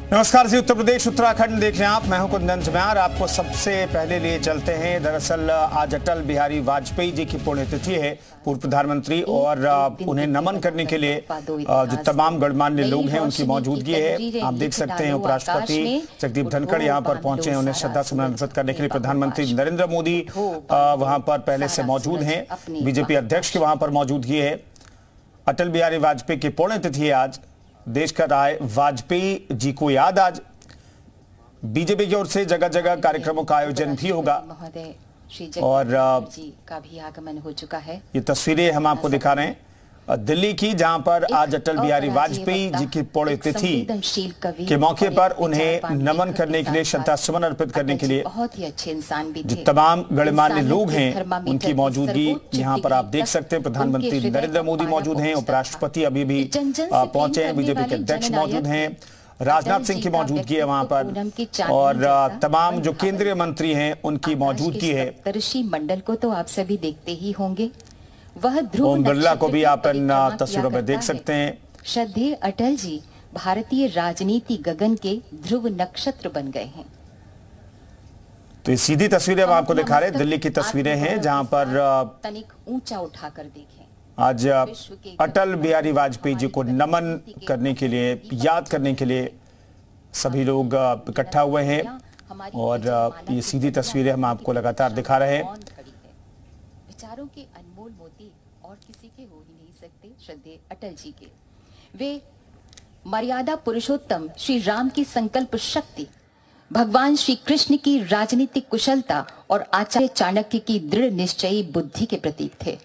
नमस्कार जी, उत्तर प्रदेश उत्तराखंड देख रहे हैं आप। मैं हूं कुंदन जम्यार। आपको सबसे पहले लिए चलते हैं। दरअसल आज अटल बिहारी वाजपेयी जी की पुण्यतिथि है, पूर्व प्रधानमंत्री, और उन्हें नमन करने के लिए जो तमाम गणमान्य लोग हैं उनकी मौजूदगी है। आप देख सकते हैं उपराष्ट्रपति जगदीप धनखड़ यहां पर पहुंचे हैं, उन्हें श्रद्धा सुमन अर्पित करने के लिए। प्रधानमंत्री नरेंद्र मोदी वहां पर पहले से मौजूद हैं। बीजेपी अध्यक्ष की वहां पर मौजूदगी है। अटल बिहारी वाजपेयी की पुण्यतिथि है आज। देश कर रहा है वाजपेयी जी को याद। आज बीजेपी की ओर से जगह जगह कार्यक्रमों का आयोजन भी होगा और का भी आगमन हो चुका है। ये तस्वीरें हम आपको दिखा रहे हैं दिल्ली की, जहां पर आज अटल बिहारी वाजपेयी जी की पुण्यतिथि के मौके पर उन्हें नमन करने के लिए, श्रद्धा सुमन अर्पित करने के लिए बहुत ही अच्छे इंसान भी जो तमाम गणमान्य लोग हैं उनकी मौजूदगी यहां पर आप देख सकते हैं। प्रधानमंत्री नरेंद्र मोदी मौजूद हैं, उपराष्ट्रपति अभी भी पहुंचे हैं, बीजेपी के अध्यक्ष मौजूद हैं, राजनाथ सिंह की मौजूदगी है वहां पर, और तमाम जो केंद्रीय मंत्री हैं उनकी मौजूदगी है। सप्तऋषि मंडल को तो आप सभी देखते ही होंगे। वह ध्रुव ओम बिरला को भी आप इन तस्वीरों में देख सकते हैं। श्रद्धेय अटल जी भारतीय राजनीति गगन के ध्रुव नक्षत्र बन गए हैं। तो ये सीधी तस्वीरें हम आपको दिखा रहे हैं, दिल्ली की तस्वीरें हैं जहां पर तनिक ऊंचा उठाकर देखें। आज अटल बिहारी वाजपेयी जी को नमन करने के लिए, याद करने के लिए सभी लोग इकट्ठा हुए हैं और ये सीधी तस्वीरें हम आपको लगातार दिखा रहे हैं। विचारों के अनमोल मोती और किसी के हो ही नहीं सकते श्रद्धेय अटल जी के। वे मर्यादा पुरुषोत्तम श्री राम की संकल्प शक्ति, भगवान श्री कृष्ण की राजनीतिक कुशलता और आचार्य चाणक्य की दृढ़ निश्चयी बुद्धि के प्रतीक थे।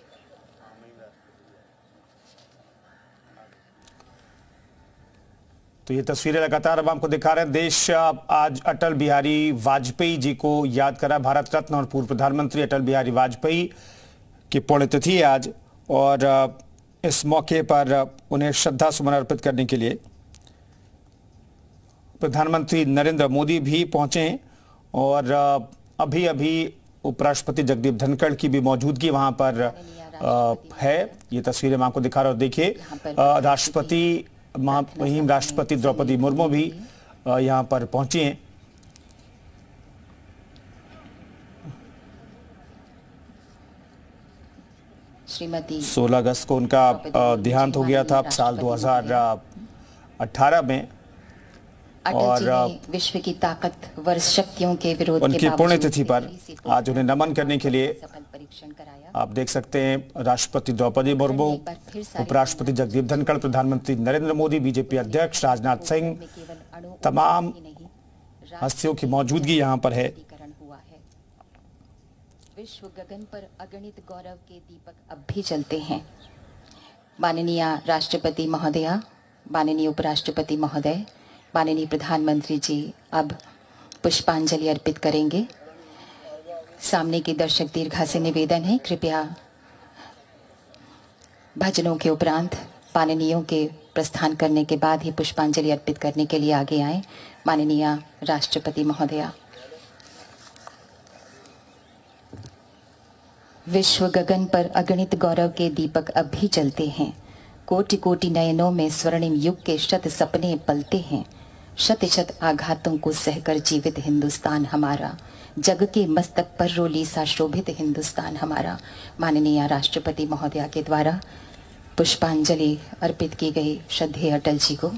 तो ये तस्वीरें लगातार हम आपको दिखा रहे हैं। देश आज अटल बिहारी वाजपेयी जी को याद करा। भारत रत्न और पूर्व प्रधानमंत्री अटल बिहारी वाजपेयी की पुण्यतिथि है आज, और इस मौके पर उन्हें श्रद्धा सुमन अर्पित करने के लिए प्रधानमंत्री नरेंद्र मोदी भी पहुंचे हैं, और अभी अभी उपराष्ट्रपति जगदीप धनखड़ की भी मौजूदगी वहां पर है। ये तस्वीरें मैं आपको दिखा रहा हूं। देखिए, राष्ट्रपति महामहिम राष्ट्रपति द्रौपदी मुर्मू भी यहां पर पहुंची हैं। श्रीमती 16 अगस्त को उनका देहांत हो गया था साल 2018 में, और विश्व की ताकतवर शक्तियों के विरोध उनकी पुण्यतिथि पर आज उन्हें नमन करने के लिए आप देख सकते हैं राष्ट्रपति द्रौपदी मुर्मू, उपराष्ट्रपति जगदीप धनखड़, प्रधानमंत्री नरेंद्र मोदी, बीजेपी अध्यक्ष राजनाथ सिंह, तमाम हस्तियों की मौजूदगी यहां पर है। विश्व गगन पर अगणित गौरव के दीपक अब भी चलते हैं। माननीय राष्ट्रपति महोदया, माननीय उपराष्ट्रपति महोदय, माननीय प्रधानमंत्री जी अब पुष्पांजलि अर्पित करेंगे। सामने के दर्शक दीर्घा से निवेदन है, कृपया भजनों के उपरांत माननीयों के प्रस्थान करने के बाद ही पुष्पांजलि अर्पित करने के लिए आगे आए। माननीय राष्ट्रपति महोदया। विश्व गगन पर अगणित गौरव के दीपक अब भी जलते हैं। कोटि कोटि नयनों में स्वर्णिम युग के शत सपने पलते हैं। शत शत आघातों को सहकर जीवित हिंदुस्तान हमारा, जग के मस्तक पर रोली सा शोभित हिंदुस्तान हमारा। माननीय राष्ट्रपति महोदया के द्वारा पुष्पांजलि अर्पित की गई श्रद्धेय अटल जी को।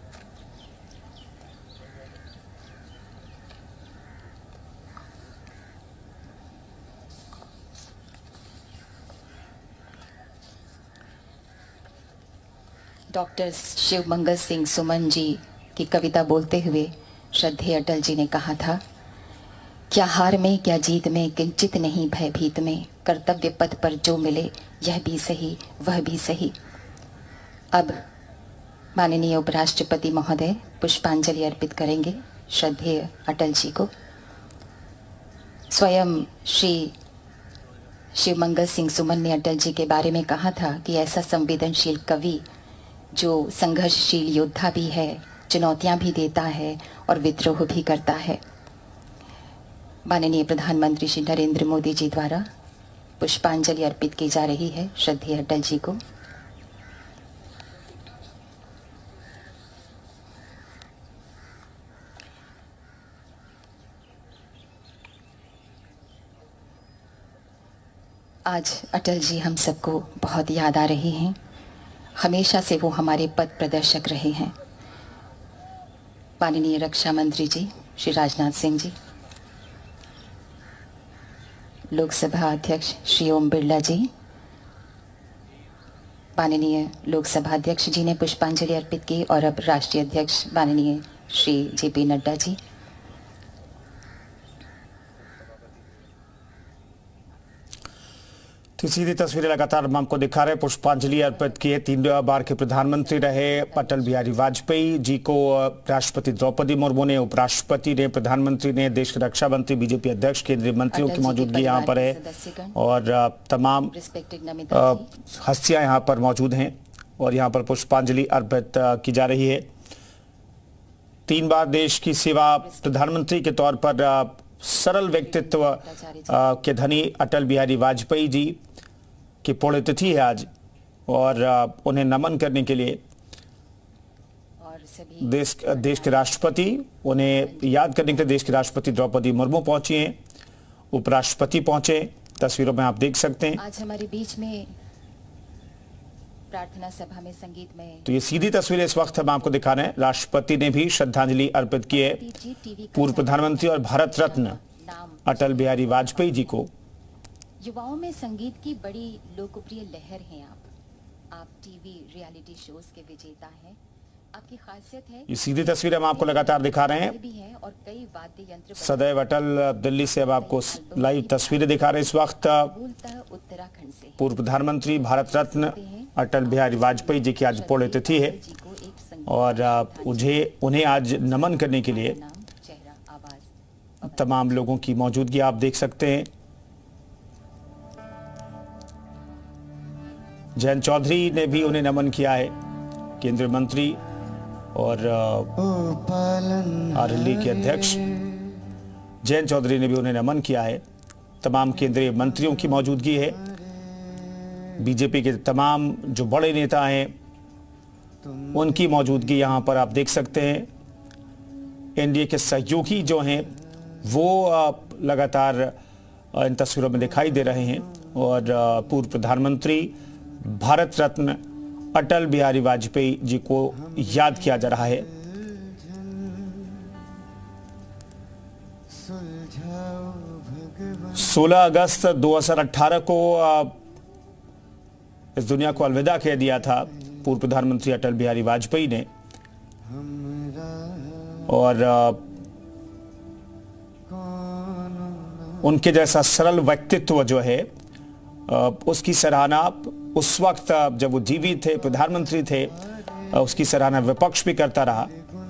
डॉक्टर शिव मंगल सिंह सुमन जी की कविता बोलते हुए श्रद्धेय अटल जी ने कहा था, क्या हार में क्या जीत में किंचित नहीं भयभीत में, कर्तव्य पथ पर जो मिले यह भी सही वह भी सही। अब माननीय उपराष्ट्रपति महोदय पुष्पांजलि अर्पित करेंगे श्रद्धेय अटल जी को। स्वयं श्री शिव मंगल सिंह सुमन ने अटल जी के बारे में कहा था कि ऐसा संवेदनशील कवि जो संघर्षशील योद्धा भी है, चुनौतियां भी देता है और विद्रोह भी करता है। माननीय प्रधानमंत्री श्री नरेंद्र मोदी जी द्वारा पुष्पांजलि अर्पित की जा रही है श्रद्धेय अटल जी को। आज अटल जी हम सबको बहुत याद आ रहे हैं। हमेशा से वो हमारे पथ प्रदर्शक रहे हैं। माननीय रक्षा मंत्री जी श्री राजनाथ सिंह जी, लोकसभा अध्यक्ष श्री ओम बिरला जी, माननीय लोकसभा अध्यक्ष जी ने पुष्पांजलि अर्पित की और अब राष्ट्रीय अध्यक्ष माननीय श्री JP नड्डा जी। तो सीधी तस्वीरें लगातार हम आपको दिखा रहे हैं। पुष्पांजलि अर्पित किए। 3 बार के प्रधानमंत्री रहे अटल बिहारी वाजपेयी जी को राष्ट्रपति द्रौपदी मुर्मू ने, उपराष्ट्रपति ने, प्रधानमंत्री ने, देश के रक्षा मंत्री, बीजेपी अध्यक्ष, केंद्रीय मंत्रियों की मौजूदगी यहाँ पर है और तमाम हस्तियां यहाँ पर मौजूद हैं और यहाँ पर पुष्पांजलि अर्पित की जा रही है। 3 बार देश की सेवा, प्रधानमंत्री के तौर पर सरल व्यक्तित्व के धनी अटल बिहारी वाजपेयी जी की पुण्यतिथि है आज और उन्हें नमन करने के लिए देश के राष्ट्रपति, उन्हें याद करने के लिए देश के राष्ट्रपति द्रौपदी मुर्मू पहुंची हैं, उपराष्ट्रपति पहुंचे। तस्वीरों में आप देख सकते हैं। आज हमारे बीच में प्रार्थना सभा में संगीत में, तो ये सीधी तस्वीरें इस वक्त हम आपको दिखा रहे हैं। राष्ट्रपति ने भी श्रद्धांजलि अर्पित की है पूर्व प्रधानमंत्री और भारत रत्न अटल बिहारी वाजपेयी जी को। युवाओं में संगीत की बड़ी लोकप्रिय लहर हैं आप टीवी रियलिटी शोज के विजेता हैं। आपकी खासियत है, ये सीधी तस्वीरें हम आपको लगातार दिखा रहे हैं। भी है और कई वाद्य यंत्र सदैव अटल दिल्ली से अब आपको लाइव तस्वीरें दिखा रहे हैं। इस वक्त उत्तराखंड से पूर्व प्रधानमंत्री भारत रत्न अटल बिहारी वाजपेयी जी की आज पुण्यतिथि है और उन्हें आज नमन करने के लिए तमाम लोगों की मौजूदगी आप देख सकते हैं। जयंत चौधरी ने भी उन्हें नमन किया है, केंद्रीय मंत्री और आरएलडी के अध्यक्ष जयंत चौधरी ने भी उन्हें नमन किया है। तमाम केंद्रीय मंत्रियों की मौजूदगी है। बीजेपी के तमाम जो बड़े नेता हैं उनकी मौजूदगी यहाँ पर आप देख सकते हैं। एनडीए के सहयोगी जो हैं वो लगातार इन तस्वीरों में दिखाई दे रहे हैं और पूर्व प्रधानमंत्री भारत रत्न अटल बिहारी वाजपेयी जी को याद किया जा रहा है। सोलह अगस्त 2018 को इस दुनिया को अलविदा कह दिया था पूर्व प्रधानमंत्री अटल बिहारी वाजपेयी ने और उनके जैसा सरल व्यक्तित्व जो है उसकी सराहना उस वक्त जब वो जीवित थे, प्रधानमंत्री थे, उसकी सराहना विपक्ष भी करता रहा।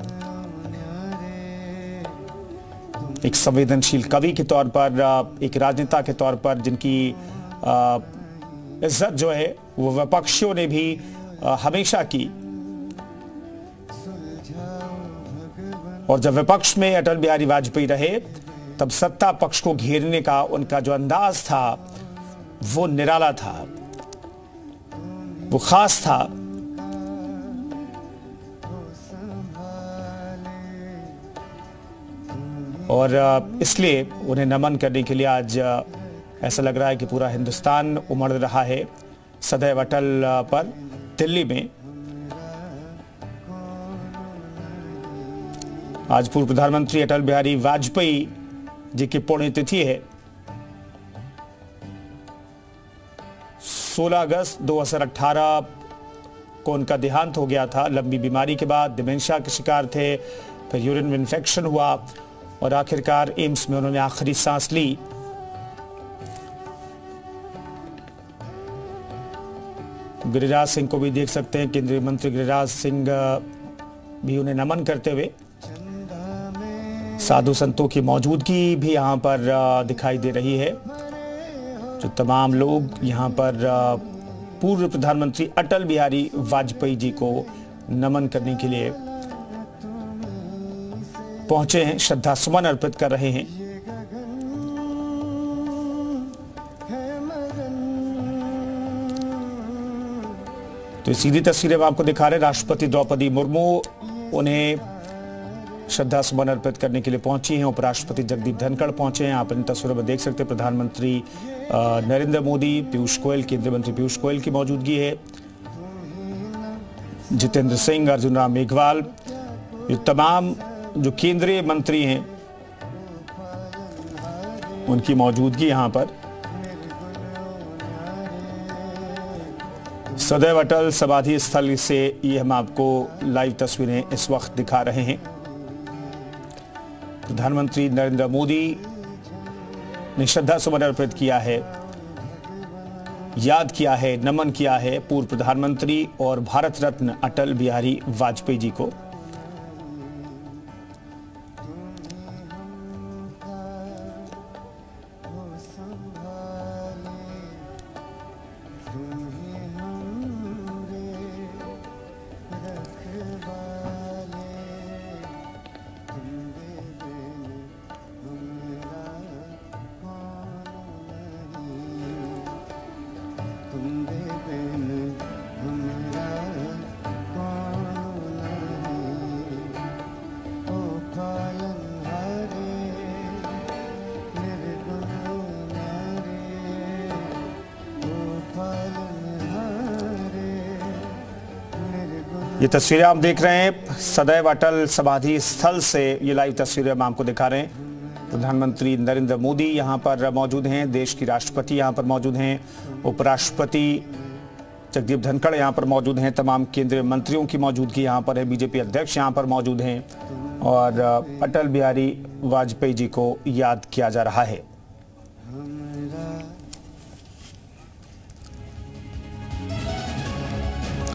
एक संवेदनशील कवि के तौर पर, एक राजनेता के तौर पर जिनकी इज्जत जो है वो विपक्षियों ने भी हमेशा की। और जब विपक्ष में अटल बिहारी वाजपेयी रहे तब सत्ता पक्ष को घेरने का उनका जो अंदाज था वो निराला था, वो खास था। और इसलिए उन्हें नमन करने के लिए आज ऐसा लग रहा है कि पूरा हिंदुस्तान उमड़ रहा है सदैव अटल पर। दिल्ली में आज पूर्व प्रधानमंत्री अटल बिहारी वाजपेयी जी की पुण्यतिथि है। 16 अगस्त 2018 को उनका देहांत हो गया था। लंबी बीमारी के बाद डिमेंशिया के शिकार थे, फिर यूरिन में इन्फेक्शन हुआ और आखिरकार एम्स में उन्होंने आखिरी सांस ली। गिरिराज सिंह को भी देख सकते हैं, केंद्रीय मंत्री गिरिराज सिंह भी उन्हें नमन करते हुए। साधु संतों की मौजूदगी भी यहाँ पर दिखाई दे रही है। जो तमाम लोग यहाँ पर पूर्व प्रधानमंत्री अटल बिहारी वाजपेयी जी को नमन करने के लिए पहुंचे हैं, श्रद्धा सुमन अर्पित कर रहे हैं। तो सीधी तस्वीरें आपको दिखा रहे हैं। राष्ट्रपति द्रौपदी मुर्मू उन्हें श्रद्धा सुमन अर्पित करने के लिए पहुंची हैं। उपराष्ट्रपति जगदीप धनखड़ पहुंचे हैं। आप इन तस्वीरों में देख सकते हैं प्रधानमंत्री नरेंद्र मोदी, पीयूष गोयल, केंद्रीय मंत्री पीयूष गोयल की मौजूदगी है, जितेंद्र सिंह, अर्जुन राम मेघवाल, ये तमाम जो केंद्रीय मंत्री हैं उनकी मौजूदगी यहां पर। सदैव अटल समाधि स्थल से ये हम आपको लाइव तस्वीरें इस वक्त दिखा रहे हैं। प्रधानमंत्री नरेंद्र मोदी ने श्रद्धा सुमन अर्पित किया है, याद किया है, नमन किया है पूर्व प्रधानमंत्री और भारत रत्न अटल बिहारी वाजपेयी जी को। ये तस्वीरें आप देख रहे हैं सदैव अटल समाधि स्थल से, ये लाइव तस्वीरें हम आपको दिखा रहे हैं। प्रधानमंत्री नरेंद्र मोदी यहां पर मौजूद हैं, देश की राष्ट्रपति यहां पर मौजूद हैं, उपराष्ट्रपति जगदीप धनखड़ यहां पर मौजूद हैं, तमाम केंद्रीय मंत्रियों की मौजूदगी यहां पर है, बीजेपी अध्यक्ष यहां पर मौजूद हैं और अटल बिहारी वाजपेयी जी को याद किया जा रहा है।